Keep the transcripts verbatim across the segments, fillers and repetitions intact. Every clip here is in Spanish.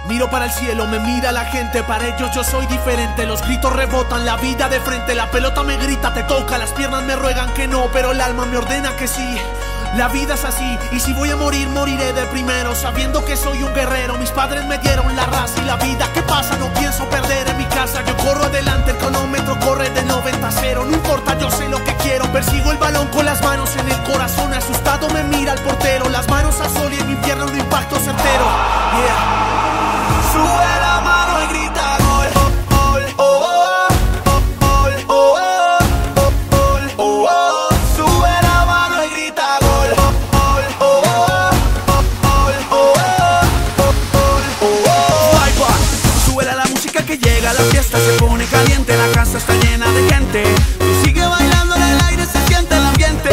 Miro para el cielo, me mira la gente. Para ellos yo soy diferente. Los gritos rebotan, la vida de frente. La pelota me grita, te toca. Las piernas me ruegan que no, pero el alma me ordena que sí. La vida es así, y si voy a morir, moriré de primero, sabiendo que soy un guerrero. Mis padres me dieron la raza y la vida. ¿Qué pasa? No pienso perder en mi casa. Yo corro adelante, el cronómetro corre de noventa a cero. No importa, yo sé lo que quiero. Persigo el balón con las manos en el corazón. Asustado me mira el portero. Las manos a sol y en mi pierna un impacto certero. Yeah. Sube la mano y grita gol, gol, oh, oh, gol, oh, oh, gol, oh, oh. Sube la mano y grita gol, gol, oh, oh, gol, oh, oh, gol, oh, oh. Ay, pa. Súbela la música que llega, la fiesta se pone caliente, la casa está llena de gente. Tú sigue bailando en el aire, se siente el ambiente.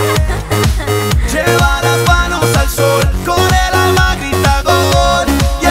Lleva las manos al sol, con el alma grita gol.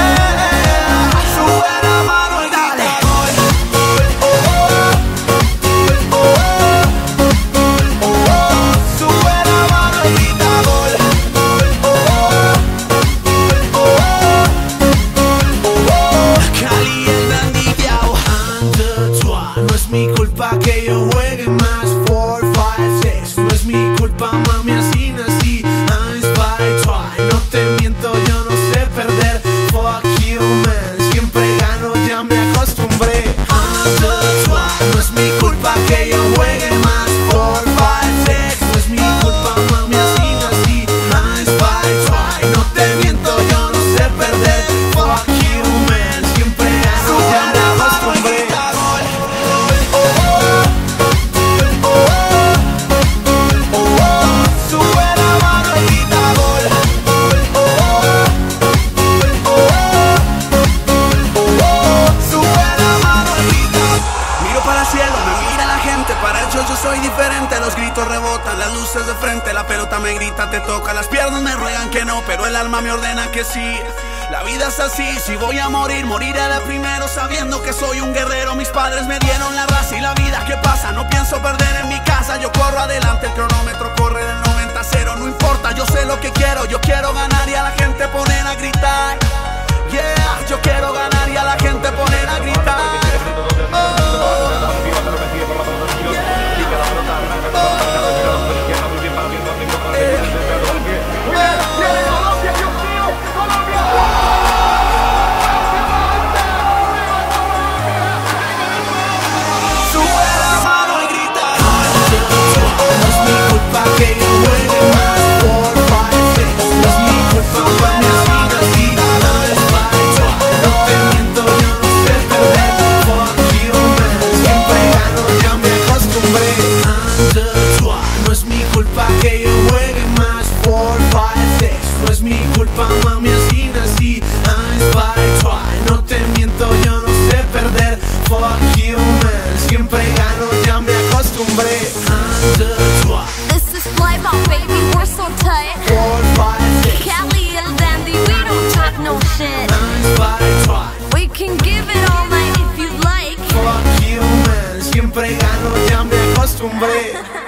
Mi culpa que yo juegue más four, five, six. No es mi culpa, mami, así nací. I'm by try. No te miento, yo no sé perder. Fuck you, man. Siempre gano, ya me acostumbré. I'm the try. No es mi culpa que yo juegue más four, five, six. No es mi culpa, mami, así nací. I'm by try. No te miento, yo no sé perder. Fuck you, man. Siempre gano, ya me acostumbré. Yo soy diferente, los gritos rebotan, las luces de frente, la pelota me grita, te toca, las piernas me ruegan que no, pero el alma me ordena que sí. La vida es así, si voy a morir, moriré de primero, sabiendo que soy un guerrero. Mis padres me dieron la raza y la vida. ¿Qué pasa? No pienso perder en mi casa, yo corro adelante, el cronómetro corre del noventa a cero. No importa, yo sé lo que quiero, yo quiero ganar y a la gente poner a gritar. Yeah, yo quiero ganar y a la gente poner a gritar. Oh. No es mi culpa que yo juegue más four, five, six. No es mi culpa, mami, así nací. I'm by try. No te miento, yo no sé perder. Fuck you, man. Siempre gano, ya me acostumbré. I'm the try. This is Fly Ball, baby, we're so tight. four, five, six. Cali and Dandy, we don't talk no shit. I'm by try. We can give it all night if you like. Fuck you, man. Siempre gano, ya me acostumbré.